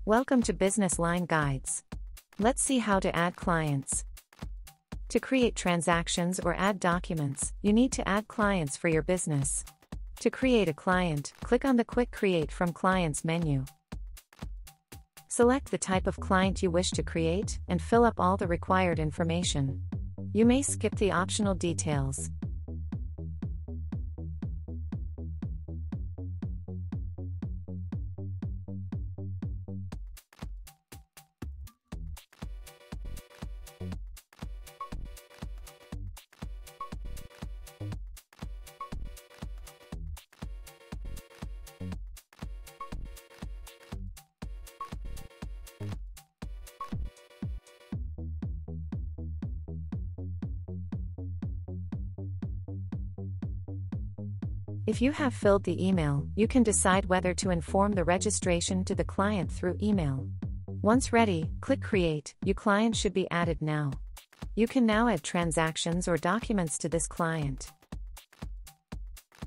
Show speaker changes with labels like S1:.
S1: Welcome to Business Line Guides. Let's see how to add clients. To create transactions or add documents, you need to add clients for your business. To create a client, click on the Quick Create from Clients menu. Select the type of client you wish to create, and fill up all the required information. You may skip the optional details. If you have filled the email, you can decide whether to inform the registration to the client through email. Once ready, click Create. Your client should be added now. You can now add transactions or documents to this client.